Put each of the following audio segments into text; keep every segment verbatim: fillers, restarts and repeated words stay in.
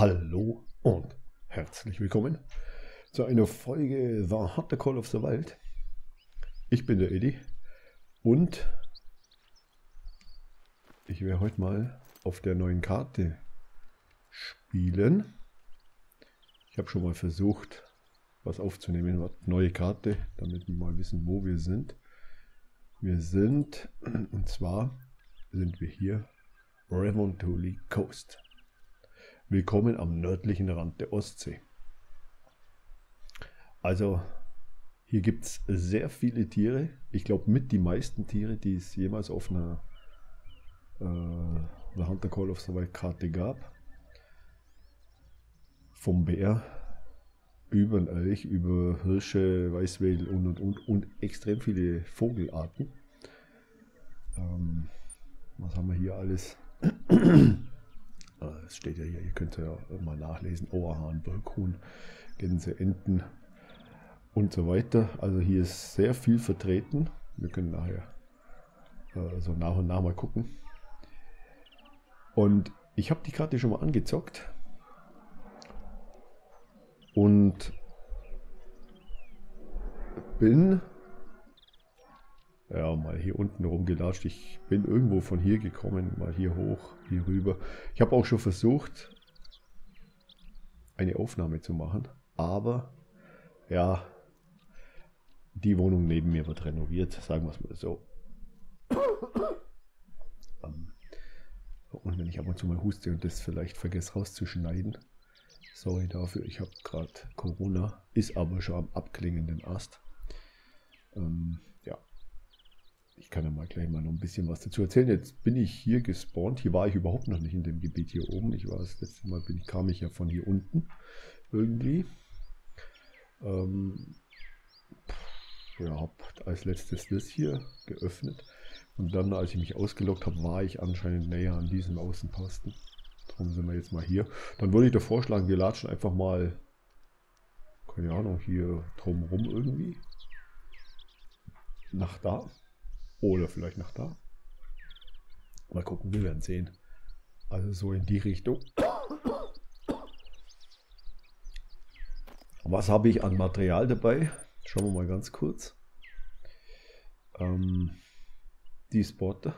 Hallo und herzlich willkommen zu einer Folge The Hunter Call of the Wild. Ich bin der Eddie und ich werde heute mal auf der neuen Karte spielen. Ich habe schon mal versucht, was aufzunehmen, neue Karte, damit wir mal wissen, wo wir sind. Wir sind, und zwar sind wir hier Revontuli Coast. Willkommen am nördlichen Rand der Ostsee. Also hier gibt es sehr viele Tiere. Ich glaube mit die meisten Tiere, die es jemals auf einer äh, The Hunter Call of the Wild Karte gab. Vom Bär über den Elch, über Hirsche, Weißwedel und und und und extrem viele Vogelarten. Ähm, was haben wir hier alles? Es steht ja hier, ihr könnt ja mal nachlesen, Auerhahn, Birkhuhn, Gänse, Enten und so weiter. Also hier ist sehr viel vertreten. Wir können nachher äh, so nach und nach mal gucken. Und ich habe die Karte schon mal angezockt. Und bin ja mal hier unten rumgelatscht. Ich bin irgendwo von hier gekommen, mal hier hoch, hier rüber. Ich habe auch schon versucht, eine Aufnahme zu machen, aber ja, die Wohnung neben mir wird renoviert, sagen wir es mal so. Und wenn ich ab und zu mal huste und das vielleicht vergesse rauszuschneiden, sorry dafür, ich habe gerade Corona, ist aber schon am abklingenden Ast. Ähm, ja, ich kann ja mal gleich mal noch ein bisschen was dazu erzählen. Jetzt bin ich hier gespawnt, hier war ich überhaupt noch nicht in dem Gebiet hier oben. Ich war das letzte Mal, bin, kam ich ja von hier unten irgendwie. Ähm, ja, habe als letztes das hier geöffnet. Und dann, als ich mich ausgeloggt habe, war ich anscheinend näher an diesem Außenposten. Darum sind wir jetzt mal hier. Dann würde ich dir vorschlagen, wir latschen einfach mal, keine Ahnung, hier drumherum irgendwie. Nach da. Oder vielleicht nach da. Mal gucken, wir werden sehen. Also so in die Richtung. Was habe ich an Material dabei? Schauen wir mal ganz kurz. Ähm, die Spotter.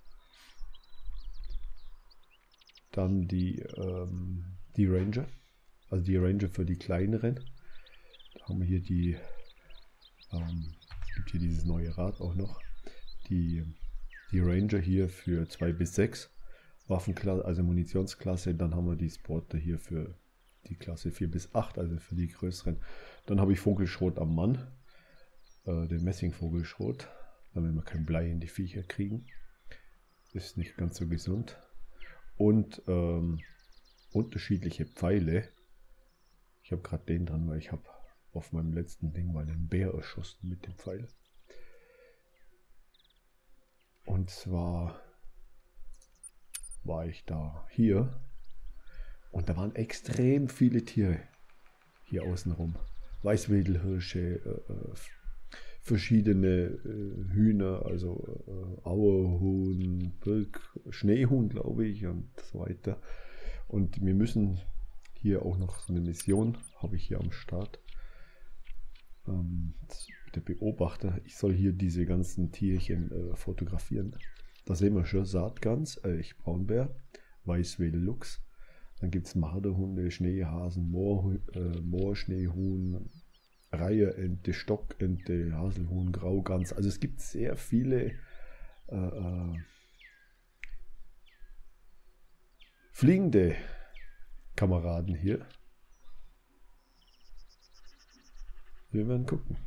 Dann die, ähm, die Ranger. Also die Ranger für die kleineren. Da haben wir hier die, ähm, es gibt hier dieses neue Rad auch noch. Die, die Ranger hier für zwei bis sechs Waffenklasse, also Munitionsklasse. Dann haben wir die Spotter hier für die Klasse vier bis acht, also für die größeren. Dann habe ich Vogelschrot am Mann. Äh, den Messingvogelschrot, damit wir kein Blei in die Viecher kriegen. Ist nicht ganz so gesund. Und ähm, unterschiedliche Pfeile. Ich habe gerade den dran, weil ich habe auf meinem letzten Ding mal einen Bär erschossen mit dem Pfeil. Und zwar war ich da hier und da waren extrem viele Tiere hier außenrum. Weißwedelhirsche, äh, äh, verschiedene äh, Hühner, also äh, Auerhuhn, Birk, Schneehuhn, glaube ich, und so weiter. Und wir müssen hier auch noch so eine Mission, habe ich hier am Start. Ähm, der Beobachter, ich soll hier diese ganzen Tierchen äh, fotografieren. Da sehen wir schon Saatgans, Elch, Braunbär, Weißwedelluchs. Dann gibt es Marderhunde, Schneehasen, Moor, äh, Moorschneehuhn, Reiherente, Stockente, Haselhuhn, Graugans. Also es gibt sehr viele äh, äh, fliegende Kameraden hier. Wir werden gucken,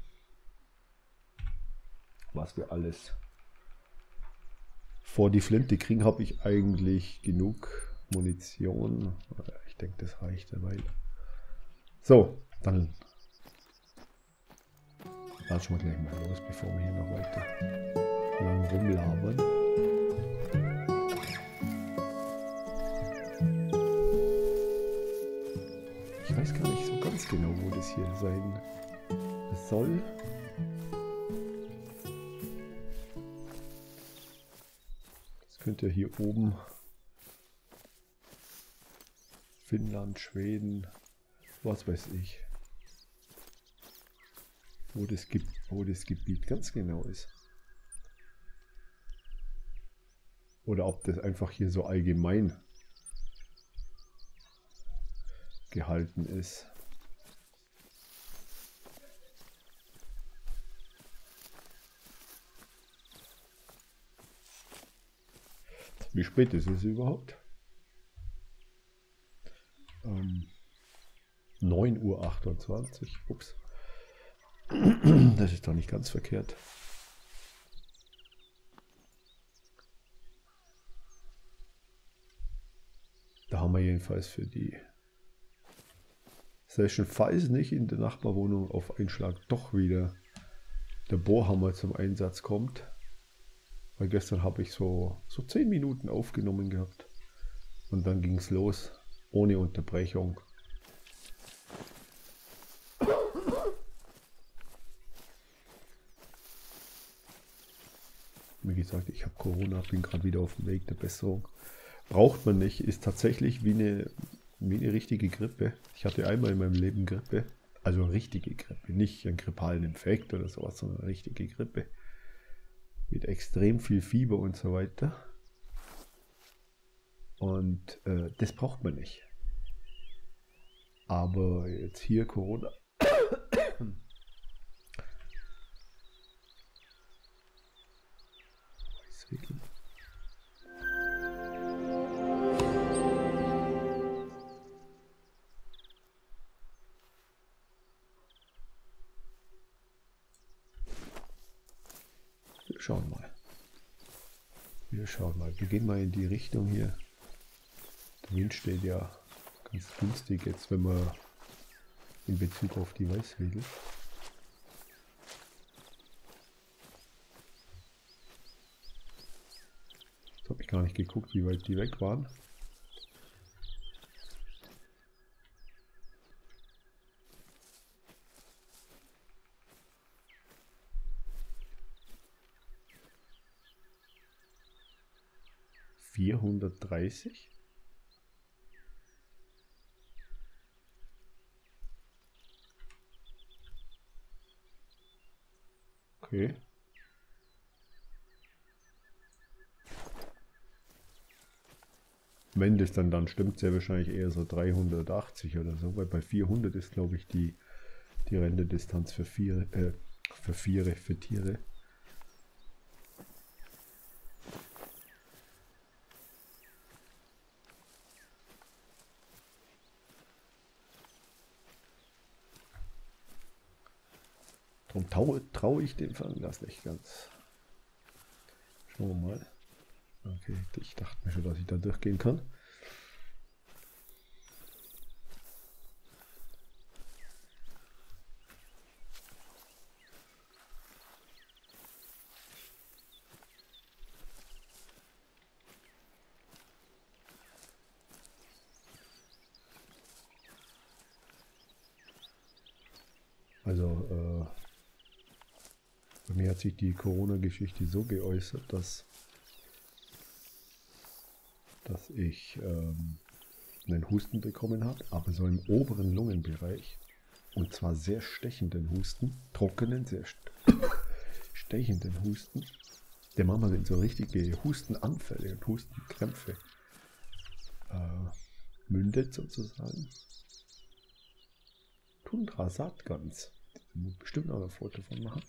was wir alles vor die Flinte kriegen. Habe ich eigentlich genug Munition? Ich denke, das reicht eine Weile. So, dann latschen wir gleich mal los, bevor wir hier noch weiter lang rumlabern. Ich weiß gar nicht so ganz genau, wo das hier sein soll. Das könnte ja hier oben Finnland, Schweden, was weiß ich. Wo das, wo das Gebiet ganz genau ist. Oder ob das einfach hier so allgemein gehalten ist. Wie spät ist es überhaupt? Ähm, neun Uhr achtundzwanzig. Ups. Das ist doch nicht ganz verkehrt. Da haben wir jedenfalls für die Session, falls nicht in der Nachbarwohnung auf einen Schlag doch wieder der Bohrhammer zum Einsatz kommt. Weil gestern habe ich so, so zehn Minuten aufgenommen gehabt. Und dann ging es los, ohne Unterbrechung. Wie gesagt, ich habe Corona, bin gerade wieder auf dem Weg der Besserung. Braucht man nicht, ist tatsächlich wie eine, wie eine richtige Grippe. Ich hatte einmal in meinem Leben Grippe, also eine richtige Grippe, nicht einen grippalen Infekt oder sowas, sondern eine richtige Grippe. Mit extrem viel Fieber und so weiter. Und äh, das braucht man nicht. Aber jetzt hier Corona. Wir schauen mal. Wir schauen mal. Wir gehen mal in die Richtung hier. Der Wind steht ja ganz günstig jetzt, wenn man in Bezug auf die Weißwedel. Jetzt habe ich gar nicht geguckt, wie weit die weg waren. vierhundertdreißig. Okay. Wenn das dann dann stimmt, sehr wahrscheinlich eher so dreihundertachtzig oder so, weil bei vierhundert ist, glaube ich, die, die Renndistanz für Viere, äh, für Viere, für Tiere. Darum traue trau ich dem Fernglas nicht ganz. Schauen wir mal. Okay, ich dachte mir schon, dass ich da durchgehen kann. Also, äh, bei mir hat sich die Corona-Geschichte so geäußert, dass, dass ich ähm, einen Husten bekommen habe, aber so im oberen Lungenbereich. Und zwar sehr stechenden Husten, trockenen, sehr st stechenden Husten. Der manchmal sind so richtige Hustenanfälle und Hustenkrämpfe äh, mündet sozusagen. Tundra Saatgans. Da muss bestimmt auch ein Foto von machen.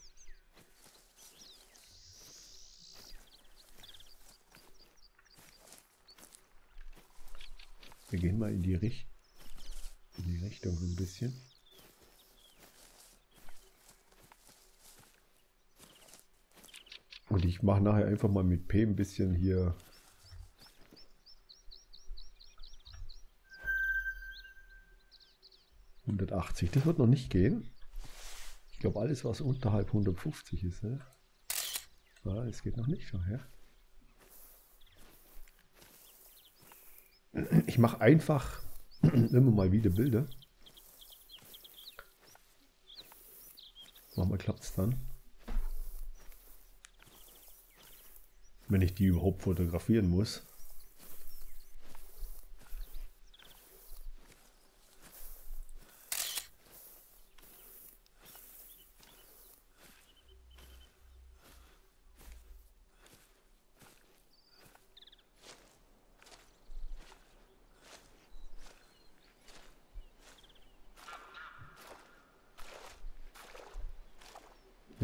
Wir gehen mal in die, Richt in die Richtung so ein bisschen. Und ich mache nachher einfach mal mit P ein bisschen hier hundertachtzig. Das wird noch nicht gehen. Ich glaube, alles, was unterhalb hundertfünfzig ist, ne? Ah, es geht noch nicht schon, ja. Ich mache einfach immer mal wieder Bilder. Manchmal klappt es dann. Wenn ich die überhaupt fotografieren muss.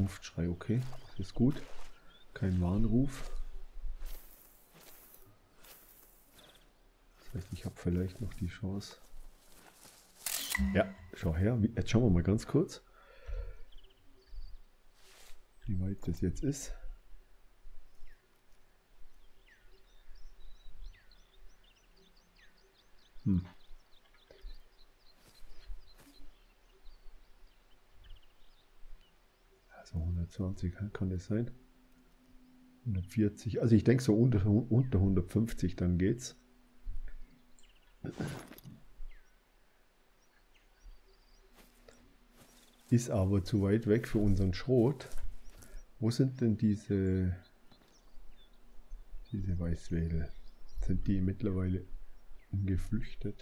Brunftschrei, okay. Das ist gut. Kein Warnruf. Das heißt, ich habe vielleicht noch die Chance. Ja, schau her. Jetzt schauen wir mal ganz kurz, wie weit das jetzt ist. Hm. Also hundertzwanzig kann das sein. hundertvierzig. Also ich denke so unter, unter hundertfünfzig, dann geht's. Ist aber zu weit weg für unseren Schrot. Wo sind denn diese, diese Weißwedel? Sind die mittlerweile geflüchtet?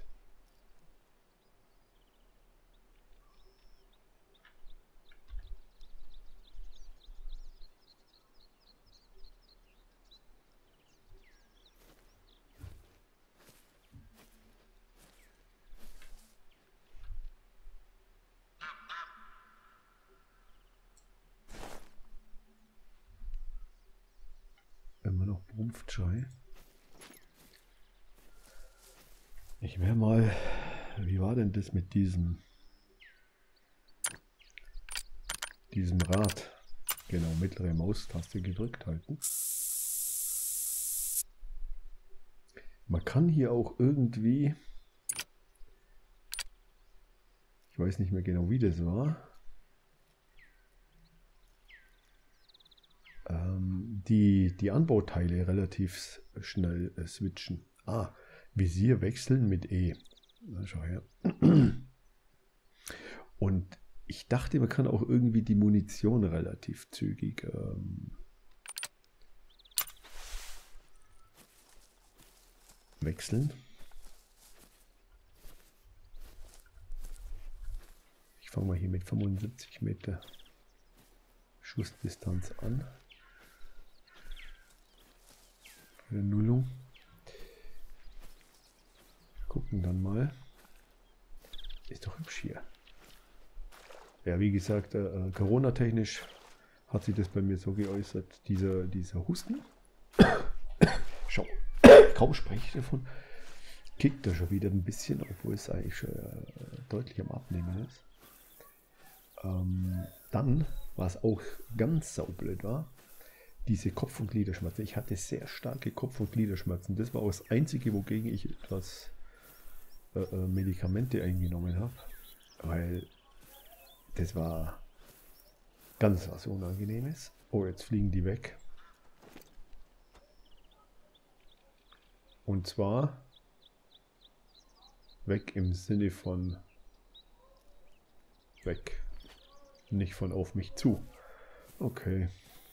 Immer noch Brunftschrei. Ich wäre mal, wie war denn das mit diesem, diesem Rad? Genau, mittlere Maustaste gedrückt halten. Man kann hier auch irgendwie, ich weiß nicht mehr genau, wie das war, ähm, die, die Anbauteile relativ schnell äh, switchen. Ah, Visier wechseln mit E. Na, schau her. Und ich dachte, man kann auch irgendwie die Munition relativ zügig ähm, wechseln. Ich fange mal hier mit fünfundsiebzig Meter Schussdistanz an. Eine Nullung. Gucken dann mal. Ist doch hübsch hier. Ja, wie gesagt, äh, Corona-technisch hat sich das bei mir so geäußert, dieser, dieser Husten. Schau, kaum spreche ich davon. Kickt er schon wieder ein bisschen, obwohl es eigentlich schon, äh, deutlich am Abnehmen ist. Ähm, dann, was auch ganz saublöd war, diese Kopf- und Gliederschmerzen. Ich hatte sehr starke Kopf- und Gliederschmerzen. Das war auch das Einzige, wogegen ich etwas äh, äh, Medikamente eingenommen habe. Weil das war ganz was Unangenehmes. Oh, jetzt fliegen die weg. Und zwar weg im Sinne von weg. Nicht von auf mich zu. Okay.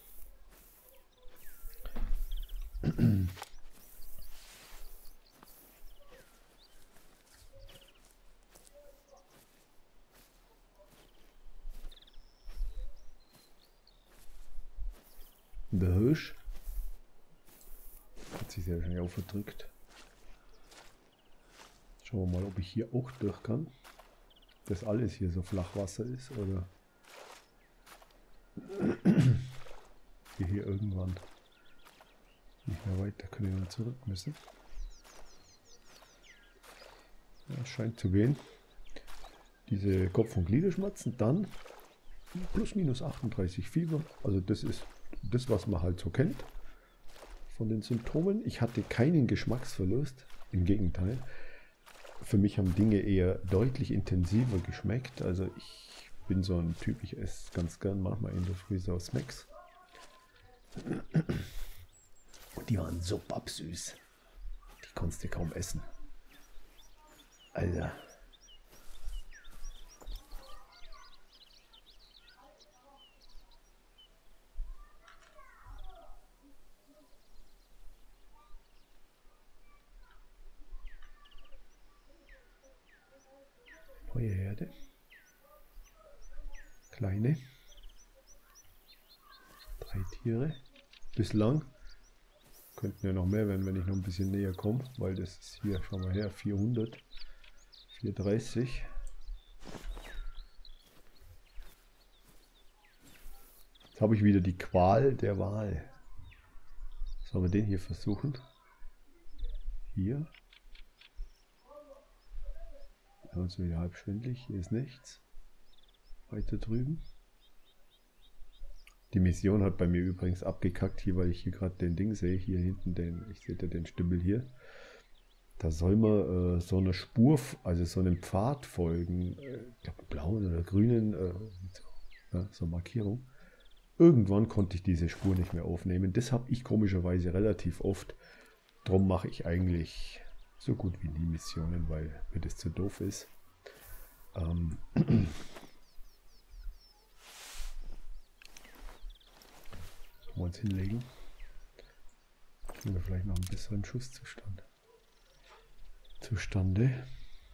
Der Hirsch hat sich sehr schnell aufgedrückt. Schauen wir mal, ob ich hier auch durch kann. Dass alles hier so Flachwasser ist oder wir hier irgendwann nicht mehr weiter können wir zurück müssen. Ja, scheint zu gehen. Diese Kopf- und Gliederschmerzen, dann plus minus achtunddreißig Fieber. Also das ist das, was man halt so kennt von den Symptomen. Ich hatte keinen Geschmacksverlust, im Gegenteil. Für mich haben Dinge eher deutlich intensiver geschmeckt. Also ich bin so ein Typ, ich esse ganz gern manchmal in der Früh so Smacks. Die waren so babsüß. Die konntest du kaum essen. Alter. Neue Herde. Kleine. Drei Tiere. Bislang. Könnten ja noch mehr werden, wenn ich noch ein bisschen näher komme, weil das ist hier, schau mal her, vierhundert, vierhundertdreißig. habe ich wieder die Qual der Wahl. Sollen wir den hier versuchen? Hier. Wir haben uns wieder halb schwindelig. Hier ist nichts. Weiter drüben. Die Mission hat bei mir übrigens abgekackt hier, weil ich hier gerade den Ding sehe. Hier hinten, den, ich sehe da den Stümpel hier. Da soll man äh, so eine Spur, also so einem Pfad folgen. Äh, ich glaube blauen oder grünen, äh, so, ja, so Markierung. Irgendwann konnte ich diese Spur nicht mehr aufnehmen. Das habe ich komischerweise relativ oft. Darum mache ich eigentlich so gut wie nie Missionen, weil mir das zu doof ist. Ähm Können wir uns hinlegen. Kriegen wir vielleicht noch einen besseren Schusszustand. Zustande.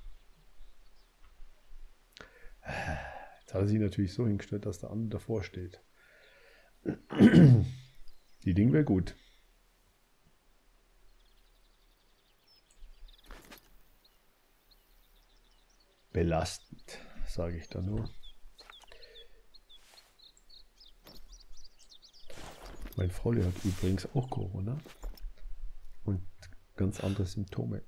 Jetzt hat er sich natürlich so hingestellt, dass der andere davor steht. Die Ding wäre gut. Belastend, sage ich da nur. Mein Fraule hat übrigens auch Corona und ganz andere Symptome.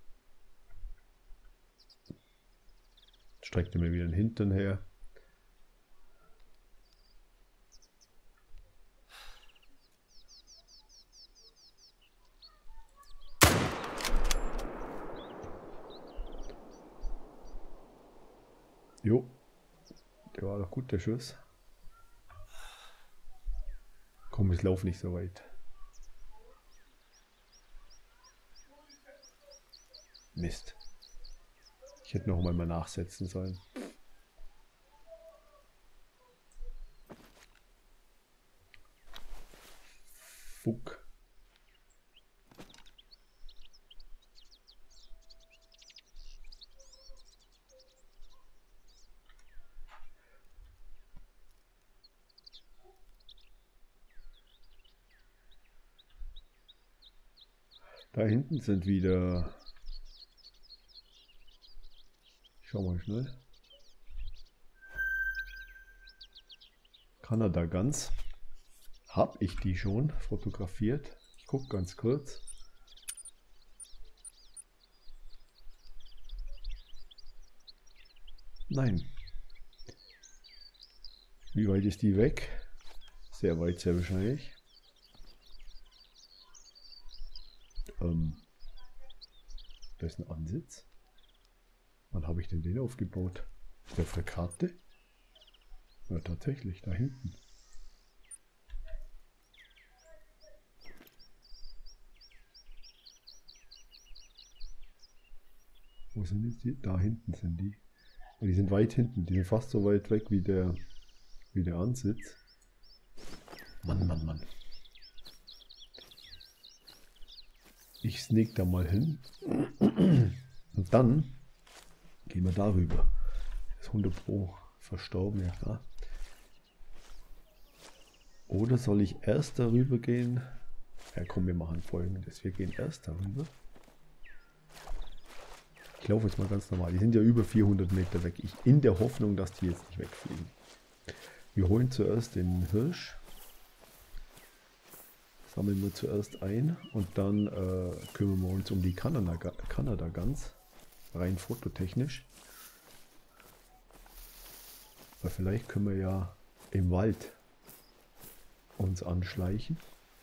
Streckte mir wieder den Hintern her. Jo, der war doch gut, der Schuss. Komm, ich laufe nicht so weit. Mist. Ich hätte noch mal nachsetzen sollen. Fuck. Da hinten sind wieder... Ich schau mal schnell. Kanada Gans. Hab ich die schon fotografiert? Ich gucke ganz kurz. Nein. Wie weit ist die weg? Sehr weit, sehr wahrscheinlich. Ähm, da ist ein Ansitz. Wann habe ich denn den aufgebaut? Ist der auf der Karte? Ja, tatsächlich, da hinten. Wo sind jetzt die? Da hinten sind die. Ja, die sind weit hinten. Die sind fast so weit weg wie der, wie der Ansitz. Mann, Mann, Mann. Ich sneak da mal hin. Und dann gehen wir darüber. Das ist hundert Pro verstorben, ja klar. Oder soll ich erst darüber gehen? Ja komm, wir machen Folgendes. Wir gehen erst darüber. Ich laufe jetzt mal ganz normal. Die sind ja über vierhundert Meter weg. Ich in der Hoffnung, dass die jetzt nicht wegfliegen. Wir holen zuerst den Hirsch. Sammeln wir zuerst ein und dann äh, kümmern wir uns um die Kanada, Kanada Gans. Rein fototechnisch. Weil vielleicht können wir ja im Wald uns anschleichen.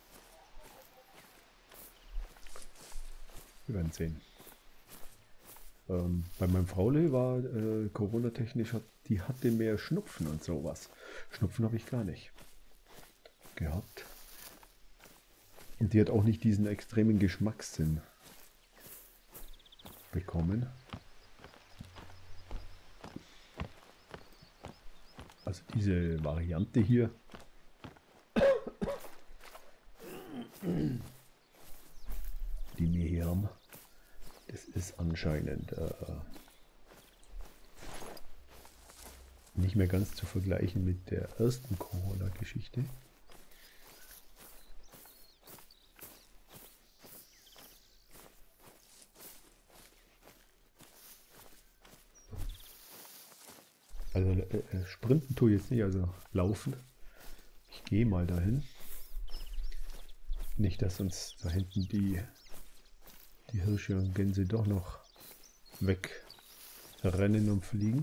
Wir werden sehen. Ähm, bei meinem Fraule war äh, Corona-technisch, hat, die hatte mehr Schnupfen und sowas. Schnupfen habe ich gar nicht gehabt. Und die hat auch nicht diesen extremen Geschmackssinn bekommen. Also diese Variante hier. Die wir hier haben. Das ist anscheinend äh, nicht mehr ganz zu vergleichen mit der ersten Corona-Geschichte. Also äh, sprinten tue ich jetzt nicht, also laufen. Ich gehe mal dahin. Nicht, dass uns da hinten die, die Hirsche und Gänse doch noch wegrennen und fliegen.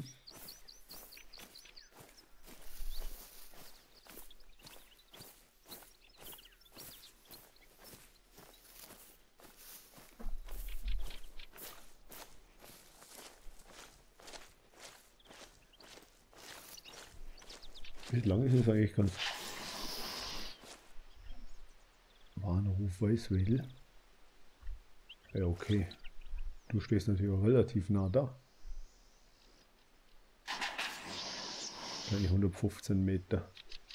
Wie lange ist es eigentlich ganz? Warnruf Weißwedel. Ja, okay. Du stehst natürlich auch relativ nah da. Wahrscheinlich hundertfünfzehn Meter.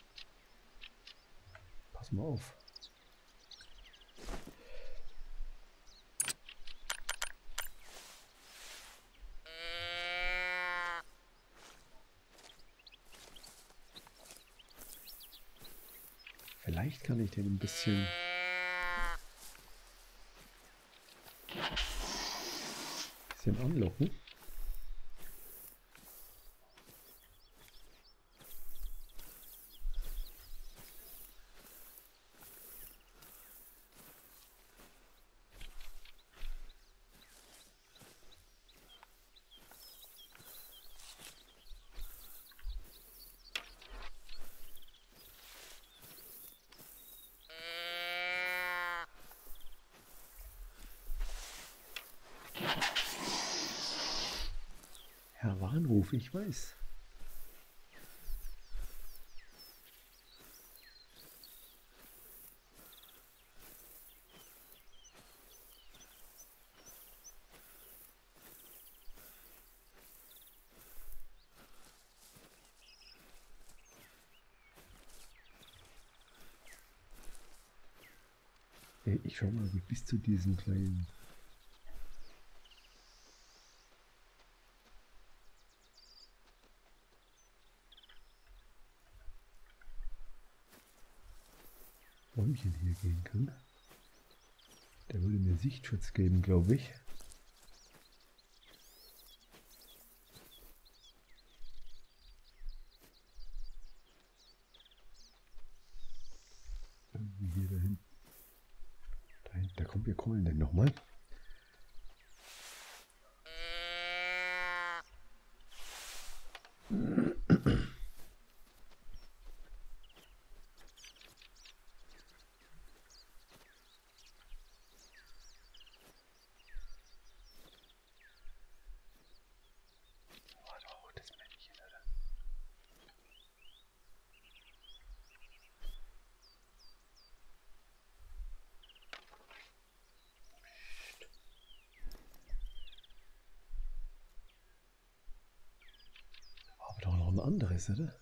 Pass mal auf. Vielleicht kann ich den ein bisschen... bisschen anlocken. Herr Warnruf, ich weiß. Hey, ich schau mal bis zu diesem kleinen... Bäumchen hier gehen kann. Der würde mir Sichtschutz geben, glaube ich. Irgendwie hier dahin. Dahin, da kommt wir Kohlen denn nochmal. Aber doch noch ein anderes, oder?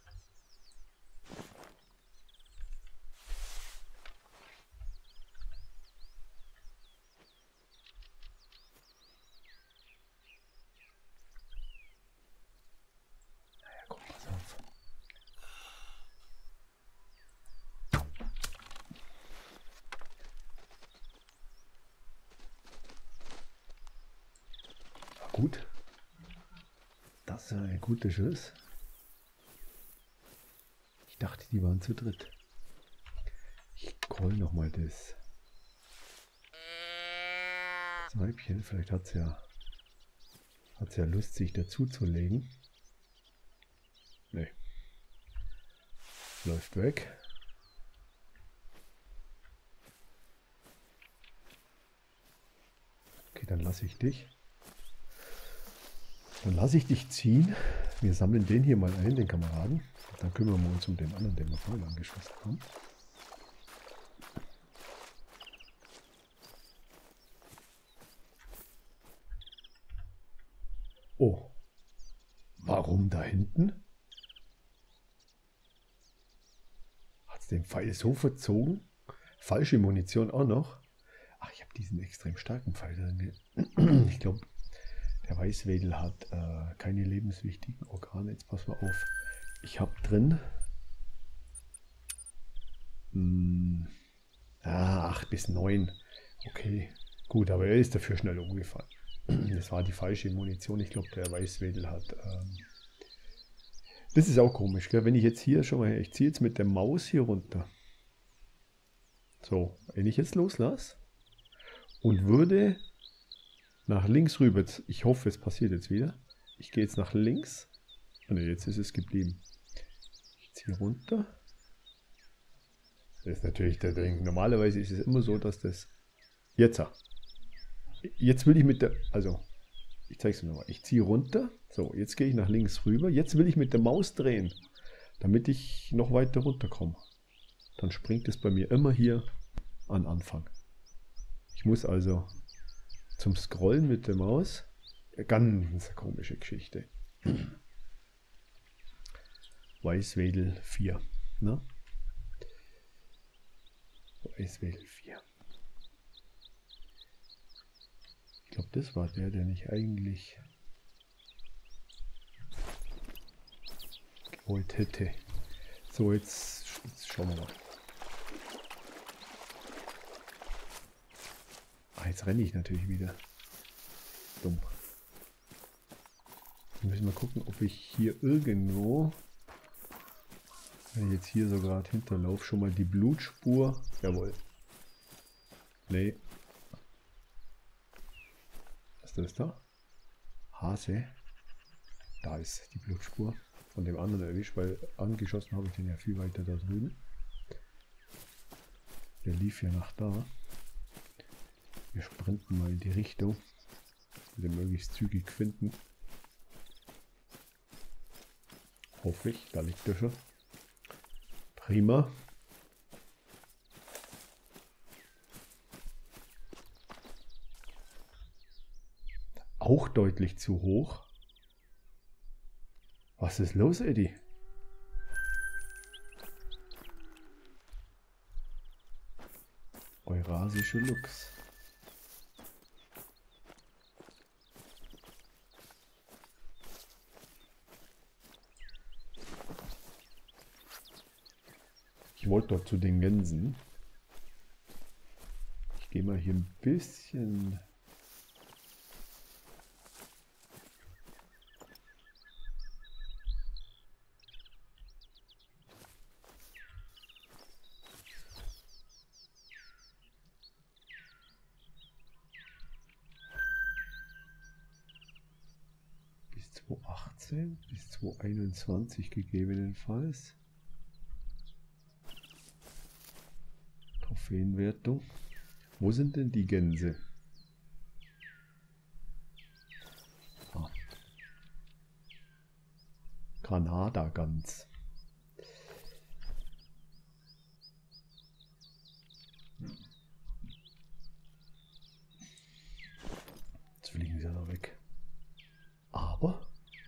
Naja, komm, pass auf. War gut. Das ist ein guter Schuss. Ich dachte, die waren zu dritt. Ich call nochmal das. Das Weibchen, vielleicht hat es ja, hat's ja Lust, sich dazu zu legen. Nee. Läuft weg. Okay, dann lasse ich dich. Dann lasse ich dich ziehen. Wir sammeln den hier mal ein, den Kameraden. Dann kümmern wir uns um den anderen, den wir vorhin angeschossen haben. Oh. Warum da hinten? Hat es den Pfeil so verzogen? Falsche Munition auch noch. Ach, ich habe diesen extrem starken Pfeil drin. Ich glaube, der Weißwedel hat äh, keine lebenswichtigen Organe. Jetzt pass mal auf. Ich habe drin hm, ah, acht bis neun. Okay, gut, aber er ist dafür schnell umgefallen. Das war die falsche Munition. Ich glaube, der Weißwedel hat ähm, Das ist auch komisch, gell? Wenn ich jetzt hier schon mal, ich ziehe jetzt mit der Maus hier runter. So, wenn ich jetzt loslasse und würde nach links rüber, ich hoffe, es passiert jetzt wieder. Ich gehe jetzt nach links. Oh ne, jetzt ist es geblieben. Ich ziehe runter. Das ist natürlich der Ding. Normalerweise ist es immer so, dass das... Jetzt. Jetzt will ich mit der... Also, ich zeige es nochmal. Ich ziehe runter. So, jetzt gehe ich nach links rüber. Jetzt will ich mit der Maus drehen, damit ich noch weiter runterkomme. Dann springt es bei mir immer hier an Anfang. Ich muss also zum Scrollen mit der Maus. Ganz komische Geschichte. Weißwedel vier. Ne? Weißwedel vier. Ich glaube, das war der, den ich eigentlich gewollt hätte. So, jetzt, jetzt schauen wir mal. Ah, jetzt renne ich natürlich wieder. Dumm. Dann müssen wir gucken, ob ich hier irgendwo, wenn ich jetzt hier so gerade hinterlaufe, schon mal die Blutspur. Jawohl. Nee. Was ist das da? Hase. Da ist die Blutspur von dem anderen erwischt, weil angeschossen habe ich den ja viel weiter da drüben. Der lief ja nach da. Wir sprinten mal in die Richtung. Den möglichst zügig finden. Hoffe ich, da liegt er schon. Prima. Auch deutlich zu hoch. Was ist los, Eddie? Eurasische Luchs. Ich wollte doch zu den Gänsen. Ich gehe mal hier ein bisschen... bis zweitausendachtzehn, bis zweitausendeinundzwanzig gegebenenfalls. Trophäenwertung. Wo sind denn die Gänse? Ah. Granada-Gans. Jetzt fliegen sie ja noch weg. Aber...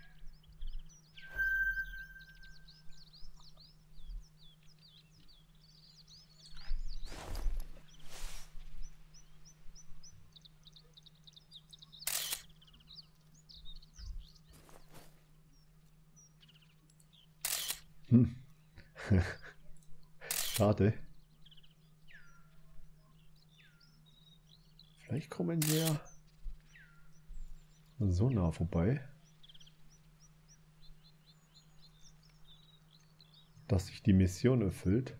Hm. Schade. Vielleicht kommen wir so nah vorbei, dass sich die Mission erfüllt.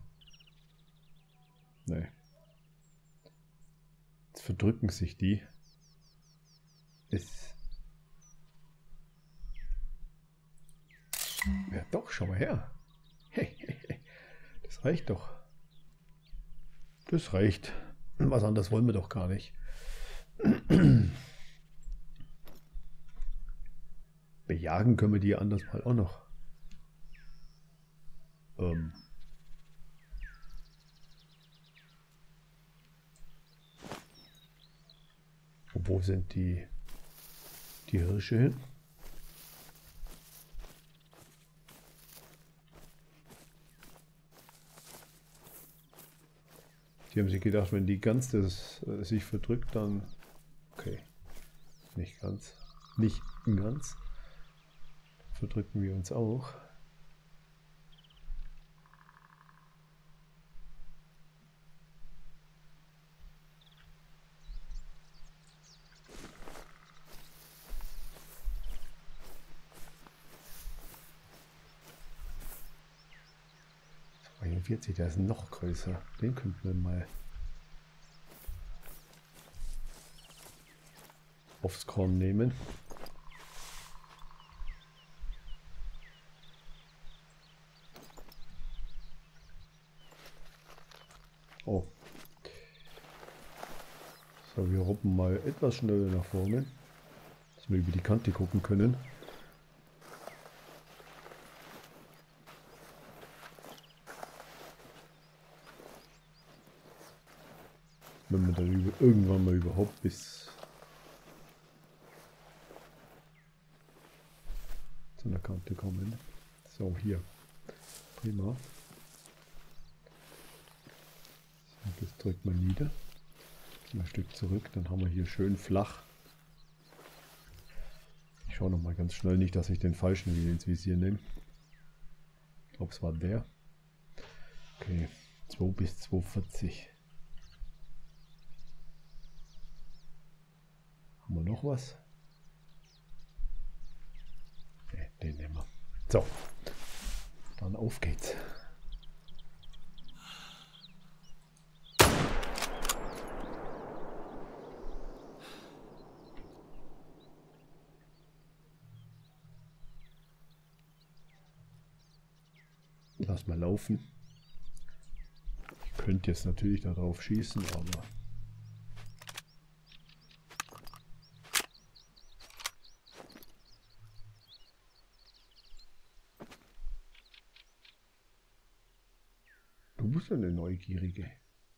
Nee. Jetzt verdrücken sich die. Ist... Ja doch, schau mal her. Hey, hey, hey. Das reicht doch. Das reicht. Was anderes wollen wir doch gar nicht. Bejagen können wir die anders mal auch noch. Ähm. Wo sind die, die Hirsche hin? Die haben sich gedacht, wenn die Gans das äh, sich verdrückt, dann... Okay. Nicht ganz. Nicht ganz. Verdrücken wir uns auch. dreiundvierzig, der ist noch größer. Den könnten wir mal aufs Korn nehmen. Oh. So, wir ruppen mal etwas schneller nach vorne, dass wir über die Kante gucken können. Wenn wir dann über, irgendwann mal überhaupt bis zu einer Kante kommen. So, hier. Prima. So, das drückt man nieder. Ein Stück zurück, dann haben wir hier schön flach. Ich schaue noch mal ganz schnell, nicht, dass ich den falschen wieder ins Visier nehme. Ich glaube, es war der. Okay, zwei bis zwei vierzig. Haben wir noch was? Ne, den nehmen wir. So, dann auf geht's. Lass mal laufen. Ich könnte jetzt natürlich darauf schießen, aber du bist eine Neugierige.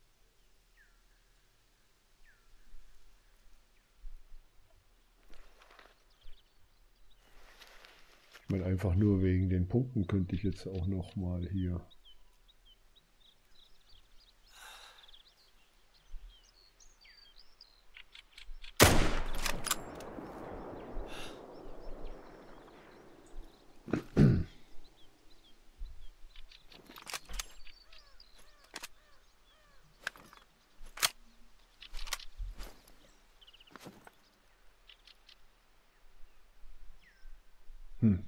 Ich meine, einfach nur wegen den Punkten könnte ich jetzt auch noch mal hier hm.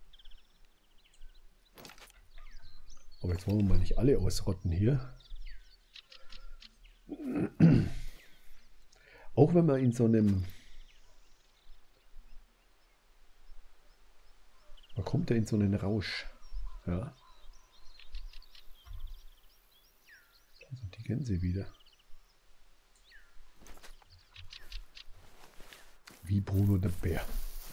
Aber jetzt wollen wir mal nicht alle ausrotten hier. Auch wenn man in so einem... Man kommt ja in so einen Rausch. Ja. Also die Gänse wieder. Wie Bruno der Bär.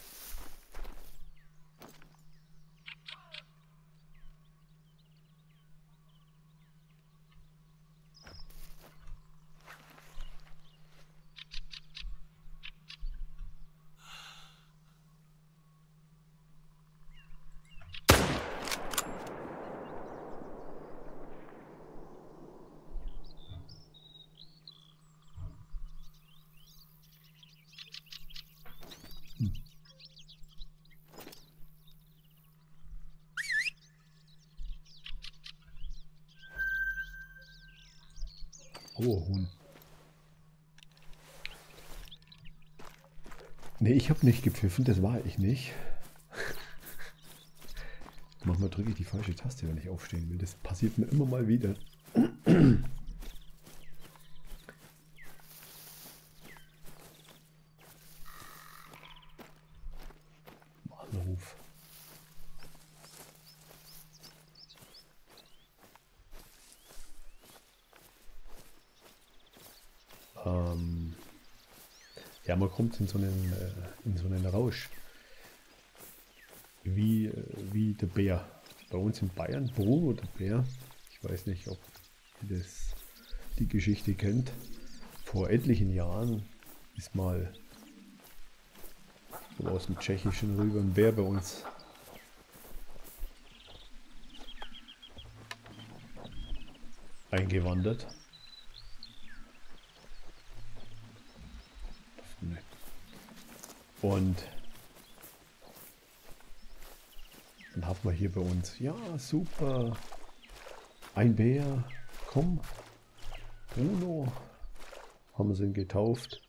Oh, Huhn. Nee, ich habe nicht gepfiffen, das war ich nicht. Manchmal drücke ich die falsche Taste, wenn ich aufstehen will. Das passiert mir immer mal wieder. Anruf. Ähm ja, man kommt in so einen, äh, in so einen Rausch. Wie, äh, wie der Bär. Bei uns in Bayern, Bruno der Bär. Ich weiß nicht, ob ihr das, die Geschichte kennt. Vor etlichen Jahren ist mal so aus dem Tschechischen rüber ein Bär bei uns eingewandert. Und dann haben wir hier bei uns, ja super, ein Bär, komm, Bruno, haben sie ihn getauft.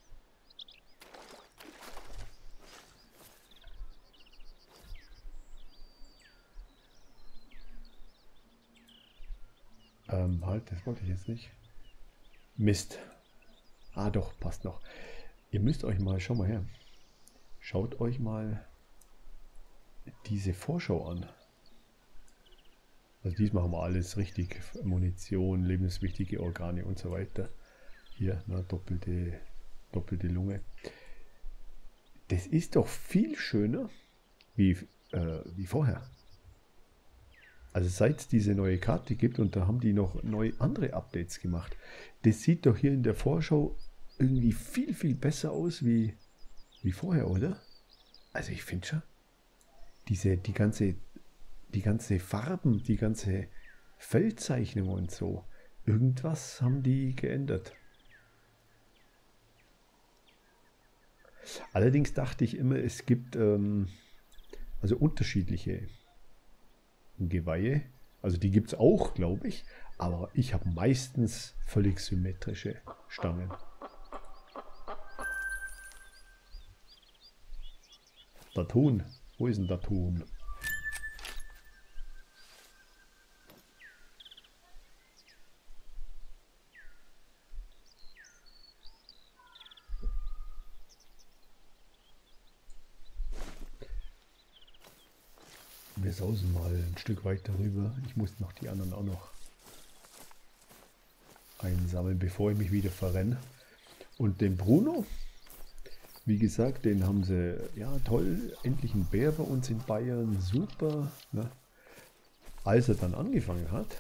Ähm, halt, das wollte ich jetzt nicht. Mist. Ah doch, passt noch. Ihr müsst euch mal, schau mal her. Schaut euch mal diese Vorschau an. Also diesmal haben wir alles richtig. Munition, lebenswichtige Organe und so weiter. Hier, na, doppelte, doppelte Lunge. Das ist doch viel schöner wie, äh, wie vorher. Also seit es diese neue Karte gibt und da haben die noch neue andere Updates gemacht. Das sieht doch hier in der Vorschau irgendwie viel, viel besser aus wie, wie vorher, oder? Also ich finde schon, diese, die ganze, die ganze Farben, die ganze Feldzeichnung und so, irgendwas haben die geändert. Allerdings dachte ich immer, es gibt ähm, also unterschiedliche Geweihe. Also die gibt es auch, glaube ich. Aber ich habe meistens völlig symmetrische Stangen. Der Ton. Wo ist denn der Ton? Wir sausen mal ein Stück weiter rüber. Ich muss noch die anderen auch noch einsammeln, bevor ich mich wieder verrenne. Und den Bruno, wie gesagt, den haben sie, ja toll, endlich ein Bär bei uns in Bayern, super. Ne? Als er dann angefangen hat,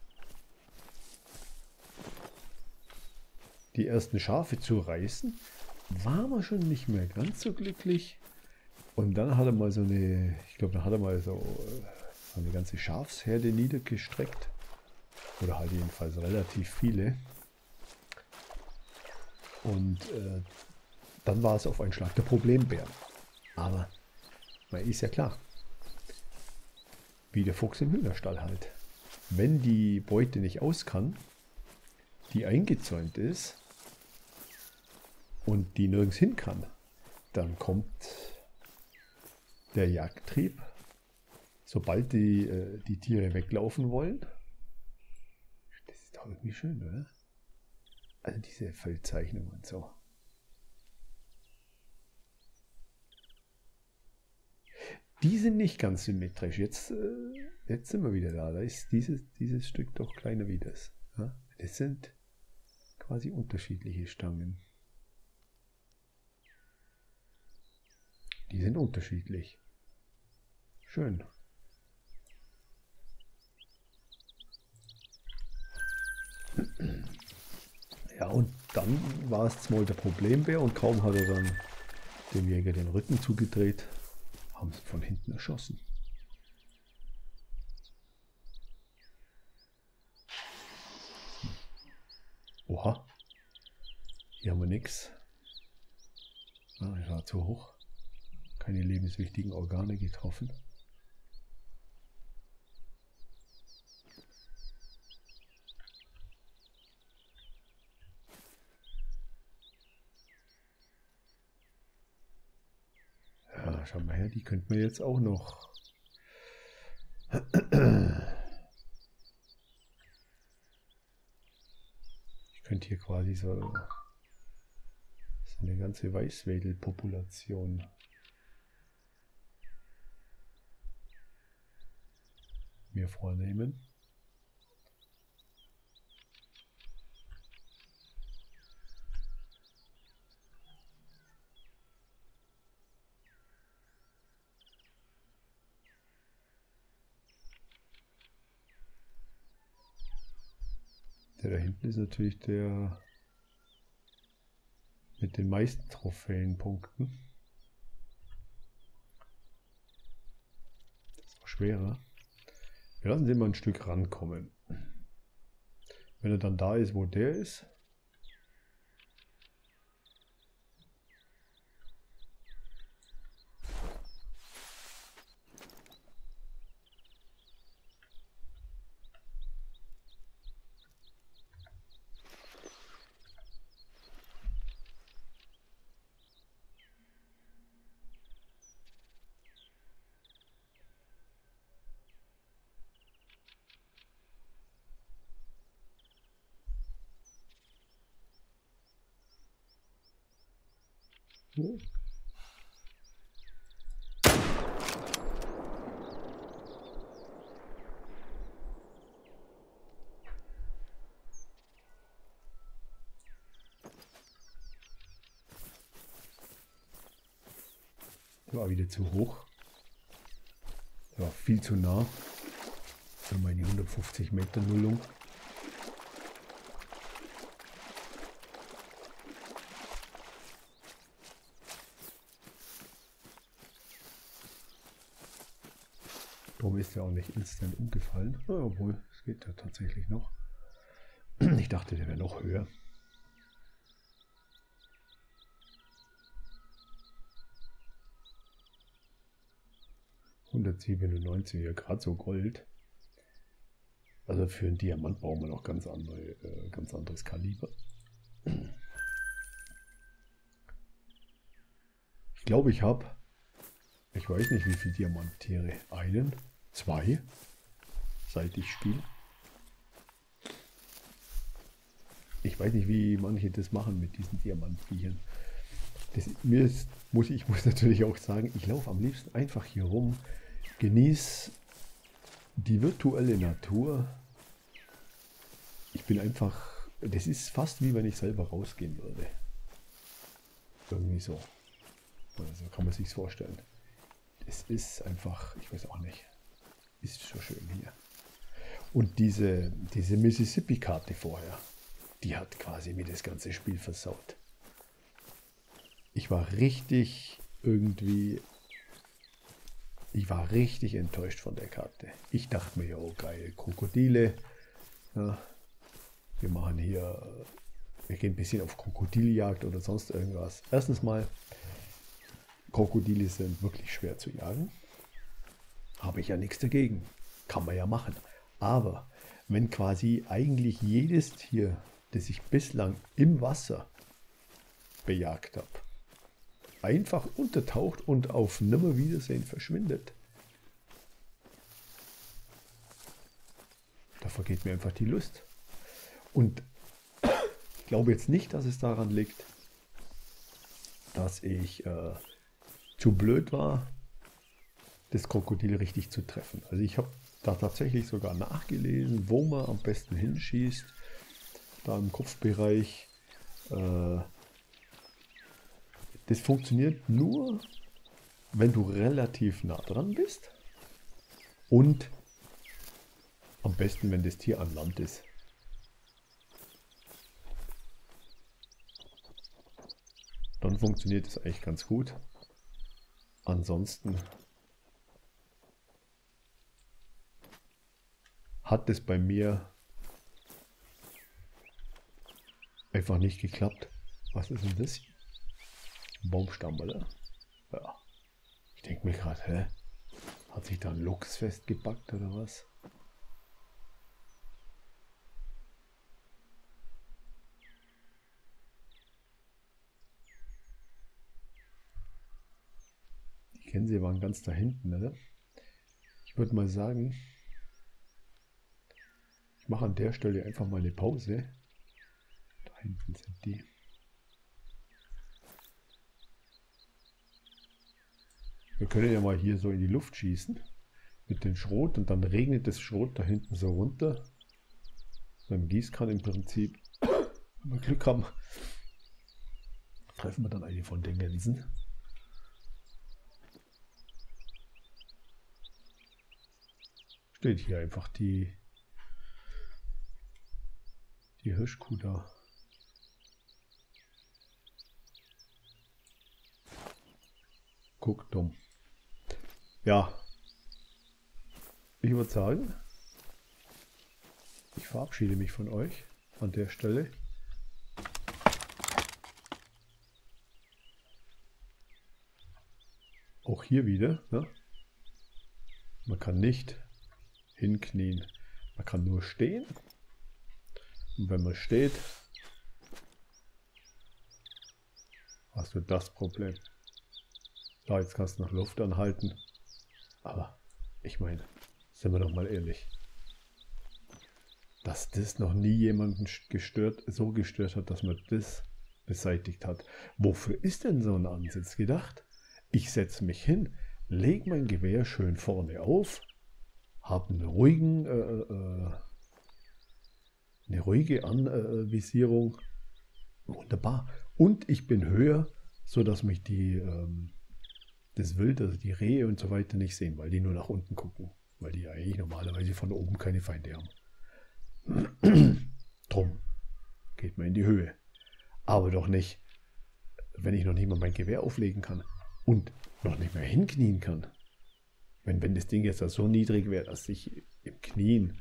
die ersten Schafe zu reißen, war man schon nicht mehr ganz so glücklich. Und dann hat er mal so eine, ich glaube, dann hat er mal so, so eine ganze Schafsherde niedergestreckt. Oder halt jedenfalls relativ viele. Und äh, dann war es auf einen Schlag der Problembär. Aber, man ist ja klar, wie der Fuchs im Hühnerstall halt. Wenn die Beute nicht aus kann, die eingezäunt ist und die nirgends hin kann, dann kommt der Jagdtrieb, sobald die, äh, die Tiere weglaufen wollen. Das ist doch irgendwie schön, oder? Also diese Feldzeichnung und so. Die sind nicht ganz symmetrisch. Jetzt, äh, jetzt sind wir wieder da. Da ist dieses, dieses Stück doch kleiner wie das. Ja? Das sind quasi unterschiedliche Stangen. Die sind unterschiedlich. Schön. Ja, und dann war es mal der Problembär und kaum hat er dann dem Jäger den Rücken zugedreht, haben sie von hinten erschossen. Oha, hier haben wir nichts. Ah, ich war zu hoch. Keine lebenswichtigen Organe getroffen. Ja, schau mal her, die könnten wir jetzt auch noch. Ich könnte hier quasi so, so eine ganze Weißwedelpopulation mir vornehmen. Der da hinten ist natürlich der mit den meisten Trophäenpunkten. Das ist auch schwerer. Wir lassen den mal ein Stück rankommen. Wenn er dann da ist, wo der ist. Oh. War wieder zu hoch. War viel zu nah. Für meine hundertfünfzig Meter Nullung. Darum ist er auch nicht instant umgefallen. Ja, obwohl, es geht ja tatsächlich noch. Ich dachte, der wäre noch höher. hundertsiebenundneunzig, ja, gerade so Gold. Also für einen Diamant brauchen wir noch ganz, andere, äh, ganz anderes Kaliber. Ich glaube, ich habe, ich weiß nicht, wie viele Diamanttiere. Einen, zwei, seit ich spiele. Ich weiß nicht, wie manche das machen mit diesen Diamantviechern. Das, mir ist, muss, ich muss natürlich auch sagen, ich laufe am liebsten einfach hier rum, genieße die virtuelle Natur. Ich bin einfach, das ist fast wie wenn ich selber rausgehen würde. Irgendwie so. Also kann man sich vorstellen. Es ist einfach, ich weiß auch nicht, ist so schön hier. Und diese, diese Mississippi-Karte vorher, die hat quasi mir das ganze Spiel versaut. Ich war richtig irgendwie, ich war richtig enttäuscht von der Karte. Ich dachte mir, oh geil, Krokodile. Ja, wir machen hier, wir gehen ein bisschen auf Krokodiljagd oder sonst irgendwas. Erstens mal, Krokodile sind wirklich schwer zu jagen. Habe ich ja nichts dagegen. Kann man ja machen. Aber wenn quasi eigentlich jedes Tier, das ich bislang im Wasser bejagt habe, einfach untertaucht und auf Nimmerwiedersehen verschwindet, da vergeht mir einfach die Lust. Und ich glaube jetzt nicht, dass es daran liegt, dass ich äh, zu blöd war, das Krokodil richtig zu treffen. Also ich habe da tatsächlich sogar nachgelesen, wo man am besten hinschießt. Da im Kopfbereich. Äh, das funktioniert nur, wenn du relativ nah dran bist. Und am besten, wenn das Tier an Land ist. Dann funktioniert es eigentlich ganz gut. Ansonsten hat es bei mir einfach nicht geklappt. Was ist denn das hier? Ein Baumstamm, oder? Ja. Ich denke mir gerade, hä? Hat sich da ein Luchs festgebackt oder was? Die Gänse waren ganz da hinten, oder? Ich würde mal sagen, ich mache an der Stelle einfach mal eine Pause. Da hinten sind die. Wir können ja mal hier so in die Luft schießen mit dem Schrot und dann regnet das Schrot da hinten so runter. Beim Gießkann im Prinzip, wenn wir Glück haben, treffen wir dann eine von den Gänsen. Steht hier einfach die, die Hirschkuh da. Guckt dumm. Ja, ich würde sagen, ich verabschiede mich von euch an der Stelle. Auch hier wieder, ne? Man kann nicht hinknien, man kann nur stehen. Und wenn man steht, hast du das Problem. Da, jetzt kannst du noch Luft anhalten. Aber ich meine, sind wir doch mal ehrlich, dass das noch nie jemanden gestört, so gestört hat, dass man das beseitigt hat. Wofür ist denn so ein Ansitz gedacht? Ich setze mich hin, lege mein Gewehr schön vorne auf, habe eine, ruhigen, äh, äh, eine ruhige Anvisierung. Wunderbar. Und ich bin höher, sodass mich die, ähm, das Wild, also die Rehe und so weiter nicht sehen, weil die nur nach unten gucken. Weil die eigentlich normalerweise von oben keine Feinde haben. Drum geht man in die Höhe. Aber doch nicht, wenn ich noch nicht mal mein Gewehr auflegen kann und noch nicht mehr hinknien kann. Wenn, wenn das Ding jetzt so niedrig wäre, dass ich im Knien,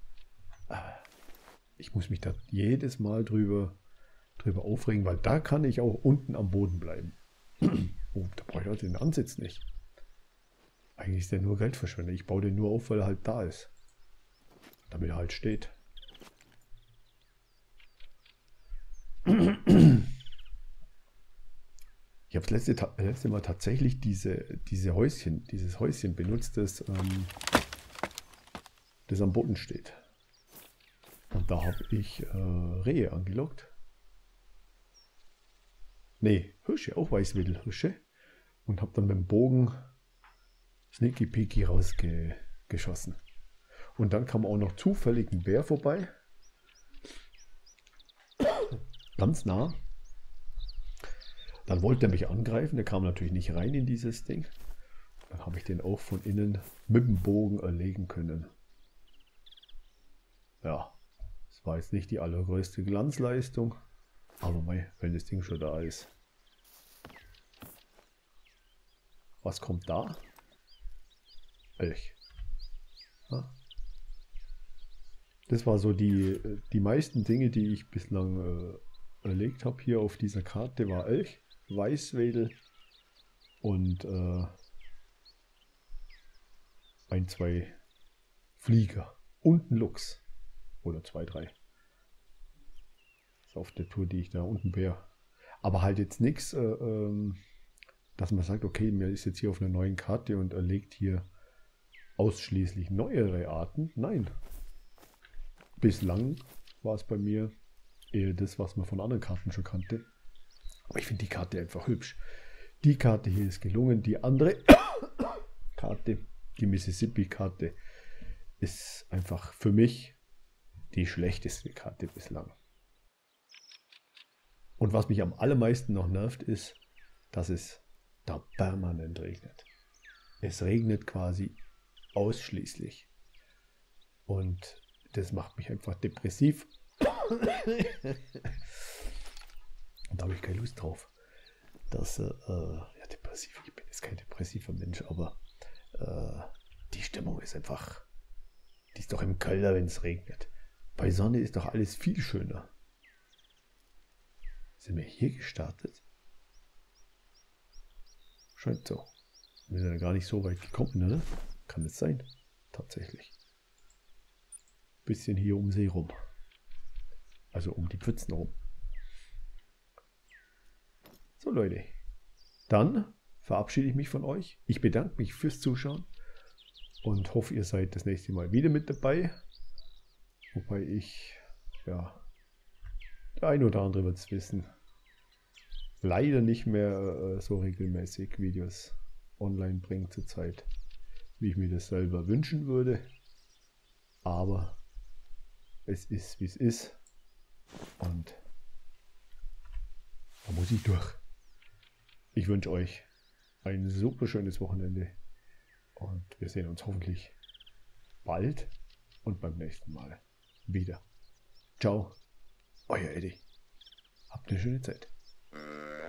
ich muss mich da jedes Mal drüber, drüber aufregen, weil da kann ich auch unten am Boden bleiben. Oh, da brauche ich halt den Ansitz nicht. Eigentlich ist der nur Geldverschwendung. Ich baue den nur auf, weil er halt da ist. Damit er halt steht. Ich habe das letzte, letzte Mal tatsächlich diese, diese Häuschen, dieses Häuschen benutzt, das, ähm, das am Boden steht. Und da habe ich äh, Rehe angelockt. Nee, Hirsche, auch Weißwedelhirsche. Und habe dann mit dem Bogen Sneaky Peeky rausgeschossen. Und dann kam auch noch zufällig ein Bär vorbei. Ganz nah. Dann wollte er mich angreifen. Der kam natürlich nicht rein in dieses Ding. Dann habe ich den auch von innen mit dem Bogen erlegen können. Ja, das war jetzt nicht die allergrößte Glanzleistung. Aber mei, wenn das Ding schon da ist. Was kommt da? Elch. Ja. Das war so die, die meisten Dinge, die ich bislang äh, erlegt habe hier auf dieser Karte, war Elch, Weißwedel und äh, ein, zwei Flieger und ein Luchs. Oder zwei, drei. Das ist auf der Tour, die ich da unten Bär. Aber halt jetzt nichts, äh, ähm, dass man sagt, okay, mir ist jetzt hier auf einer neuen Karte und erlegt hier ausschließlich neuere Arten. Nein. Bislang war es bei mir eher das, was man von anderen Karten schon kannte. Aber ich finde die Karte einfach hübsch. Die Karte hier ist gelungen. Die andere Karte, die Mississippi-Karte, ist einfach für mich die schlechteste Karte bislang. Und was mich am allermeisten noch nervt, ist, dass es da permanent regnet. Es regnet quasi ausschließlich. Und das macht mich einfach depressiv. Und da habe ich keine Lust drauf. Dass, äh, ja, depressiv, ich bin jetzt kein depressiver Mensch, aber äh, die Stimmung ist einfach, die ist doch im Keller, wenn es regnet. Bei Sonne ist doch alles viel schöner. Sind wir hier gestartet? Scheint so. Wir sind ja gar nicht so weit gekommen, oder? Kann es sein? Tatsächlich. Bisschen hier um See rum. Also um die Pfützen rum. So Leute. Dann verabschiede ich mich von euch. Ich bedanke mich fürs Zuschauen. Und hoffe, ihr seid das nächste Mal wieder mit dabei. Wobei ich, ja, der ein oder andere wird es wissen, leider nicht mehr äh, so regelmäßig Videos online bringe zurzeit, wie ich mir das selber wünschen würde. Aber es ist, wie es ist. Und da muss ich durch. Ich wünsche euch ein super schönes Wochenende. Und wir sehen uns hoffentlich bald und beim nächsten Mal wieder. Ciao, euer Eddie. Habt eine schöne Zeit.